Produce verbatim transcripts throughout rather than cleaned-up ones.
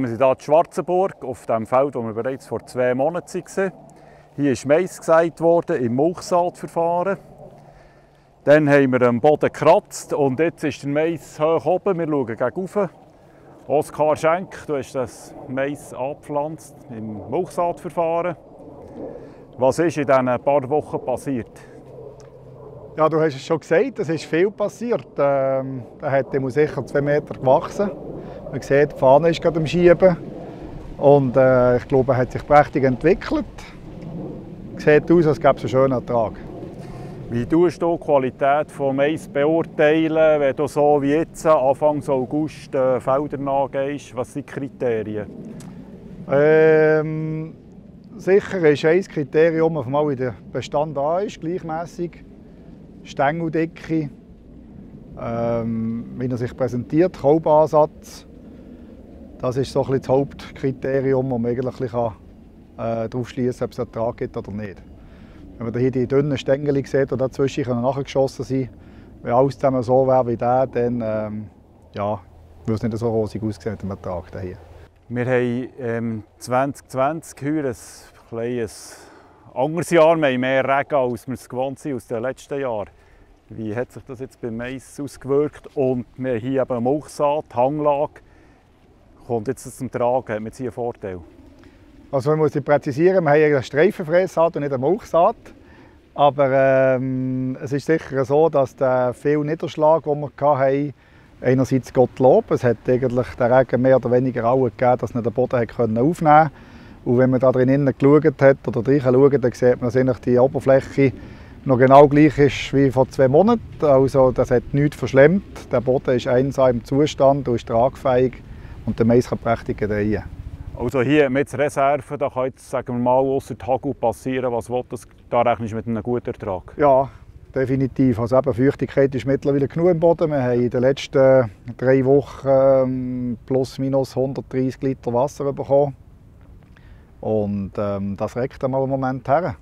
Wir sind hier in Schwarzenburg, auf dem Feld, wo wir bereits vor zwei Monaten waren. Hier ist Mais gesät worden im Mulchsaatverfahren. Dann haben wir den Boden gekratzt und jetzt ist der Mais hoch oben. Wir schauen gegen oben. Oskar Schenk, du hast das Mais angepflanzt im Mulchsaatverfahren. Was ist in diesen paar Wochen passiert? Ja, du hast es schon gesagt, es ist viel passiert. Ähm, der hat sicher zwei Meter gewachsen. Man sieht, die Fahne ist gerade am Schieben. Und äh, ich glaube, er hat sich prächtig entwickelt. Es sieht aus, als gäbe es einen schönen Ertrag. Wie tust du die Qualität von Mais beurteilen, wenn du so wie jetzt Anfang August äh, Felder nachgehst? Was sind die Kriterien? Ähm, sicher ist ein Kriterium, auf mal wie der Bestand da ist, gleichmäßig. Stängeldicke, ähm, wie er sich präsentiert, Kolbenansatz. Das ist so ein bisschen das Hauptkriterium, um eigentlich kann, äh, darauf schließen kann, ob es einen Ertrag gibt oder nicht. Wenn man hier die dünnen Stängel sieht, die dazwischen nachgeschossen sind, wenn alles zusammen so wäre wie der, dann ähm, ja, würde es nicht so rosig aussehen mit dem Ertrag hier. Wir haben ähm, zwanzig zwanzig heuer ein kleines anderes Jahr. Wir haben mehr Regen, als wir es gewohnt sind aus den letzten Jahren. Wie hat sich das jetzt beim Mais ausgewirkt? Und wir haben hier eben Mulchsaat, Hanglage. Kommt jetzt zum Tragen? Hat man hier einen Vorteil? Also man muss präzisieren, wir haben eine Streifenfrässaat und nicht eine Mulchsaat. Aber ähm, es ist sicher so, dass der viel Niederschlag, den wir hatten, einerseits Gottlob, es hat eigentlich den Regen mehr oder weniger alle gegeben, dass er den Boden aufnehmen konnte. Und wenn man da drinnen geschaut hat oder reinschaut, dann sieht man, dass die Oberfläche noch genau gleich ist wie vor zwei Monaten. Also das hat nichts verschlemmt. Der Boden ist einsam im Zustand und ist tragfähig und der Mais kann prächtig gedeihen. Also hier mit Reserven, da kann jetzt, sagen wir mal, ausser Hagel passieren, was will das? Da rechnest du mit einem guten Ertrag? Ja, definitiv. Also eben, Feuchtigkeit ist mittlerweile genug im Boden. Wir haben in den letzten drei Wochen ähm, plus minus hundertdreissig Liter Wasser bekommen. Und ähm, das regt einmal einen Moment her.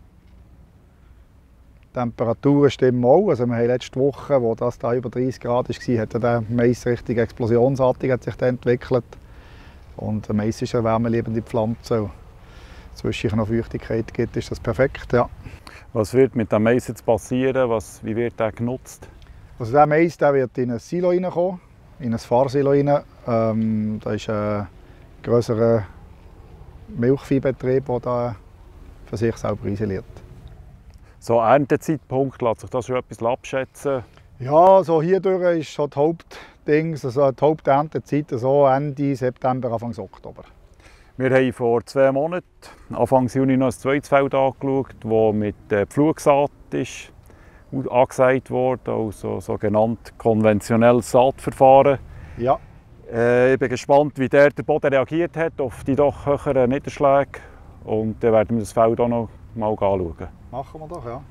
Die Temperaturen stimmen auch. Also wir haben letzte Woche, wo das da über dreißig Grad war, hat der Mais richtig explosionsartig hat sich entwickelt. Und der Mais ist eine wärmeliebende Pflanze. Und zwischen noch Feuchtigkeit gibt, ist das perfekt. Ja. Was wird mit dem Mais jetzt passieren? Was, wie wird er genutzt? Also der Mais der wird in ein Silo reinkommen, in ein Fahrsilo rein. Ähm, da ist ein grösserer Milchviehbetrieb, der da für sich selber isoliert. So Erntezeitpunkt, lässt sich das schon etwas abschätzen? Ja, so hierdurch ist so die Hauptding, also die Haupterntezeit so Ende September, Anfang Oktober. Wir haben vor zwei Monaten, Anfang Juni, noch ein zweites Feld angeschaut, das mit äh, Pflugsaat ist angesät wurde, also sogenannt konventionelles Saatverfahren. Ja. Äh, ich bin gespannt, wie der, der Boden reagiert hat auf die doch höheren Niederschläge. Und dann werden wir das Feld auch noch mal anschauen. Machen wir doch, ja.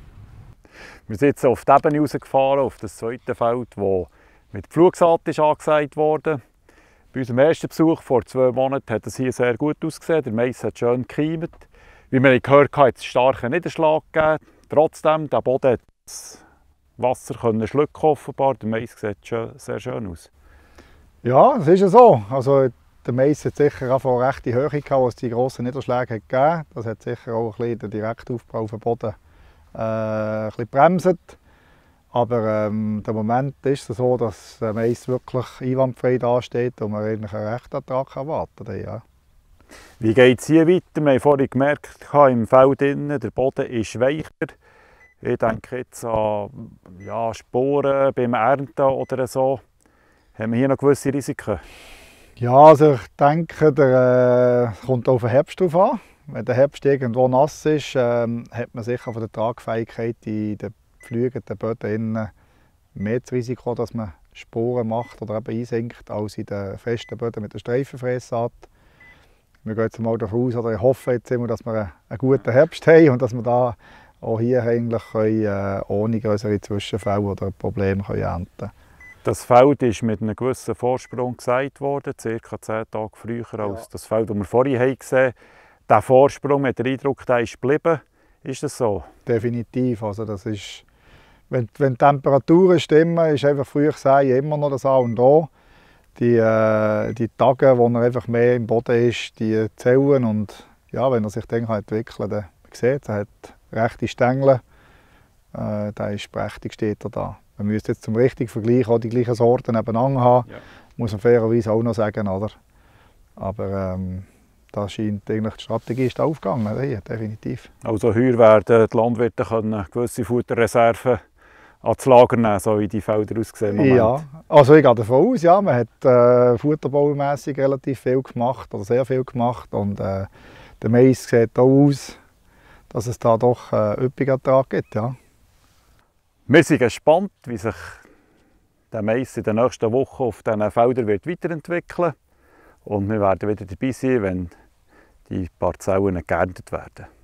Wir sind jetzt auf die Ebene rausgefahren, auf das zweite Feld, das mit Pflugsaat ist angesät wurde. Bei unserem ersten Besuch vor zwei Monaten hat es hier sehr gut ausgesehen. Der Mais hat schön gekeimt. Wie wir gehört haben, hat es einen starken Niederschlag gegeben. Trotzdem, der Boden hat das Wasser schlucken offenbar. Der Mais sieht sehr schön aus. Ja, das ist ja so. Also, der Mais hat sicher auch eine rechte Höhe gehabt, als es die grossen Niederschläge hat gegeben. Das hat sicher auch ein bisschen den Direktaufbau auf dem Boden äh, ein bisschen bremset. Aber ähm, der Moment ist es so, dass der Mais wirklich einwandfrei dasteht und man eigentlich einen rechten Ertrag erwarten kann. Ja. Wie geht es hier weiter? Wir haben vorhin gemerkt, im Feld innen, der Boden ist weicher. Ich denke jetzt an ja, Sporen beim Ernten oder so. Haben wir hier noch gewisse Risiken? Ja, also ich denke, der äh, kommt auf den Herbst drauf an. Wenn der Herbst irgendwo nass ist, ähm, hat man sicher von der Tragfähigkeit in den pflügenden Böden mehr das Risiko, dass man Sporen macht oder eben einsinkt, als in den festen Böden mit der Streifenfrässaat. Wir gehen jetzt mal davon aus, oder ich hoffe jetzt immer, dass wir einen guten Herbst haben und dass wir da auch hier eigentlich können, äh, ohne größere Zwischenfälle oder Probleme können ernten können. Das Feld ist mit einem gewissen Vorsprung gesät worden, ca. zehn Tage früher als ja. das Feld, das wir vorhin haben gesehen haben. Der Vorsprung, mit dem Eindruck, der ist geblieben. Ist das so? Definitiv. Also das ist, wenn, wenn die Temperaturen stimmen, ist einfach früh gesagt immer noch das A und O. die, äh, die Tage, wo er einfach mehr im Boden ist, die zählen. Und ja, wenn er sich dann entwickeln kann, dann sieht er hat rechte Stängel, äh, der ist prächtig, steht er da. Man müsste jetzt zum richtigen Vergleich auch die gleichen Sorten nebeneinander haben, ja. Muss man fairerweise auch noch sagen, oder? Aber ähm, da scheint eigentlich die Strategie ist aufgegangen, hier, definitiv. Also heuer werden die Landwirte können gewisse Futterreserven ans Lager nehmen, so wie die Felder aussehen im Moment. Ja, also ich gehe davon aus, ja, man hat äh, futterbaumässig relativ viel gemacht, oder sehr viel gemacht, und äh, der Mais sieht auch aus, dass es da doch äh, üppigen Ertrag gibt, ja. Wir sind gespannt, wie sich der Mais in den nächsten Wochen auf diesen Feldern wird weiterentwickeln wird. Und wir werden wieder dabei sein, wenn die Parzellen geerntet werden.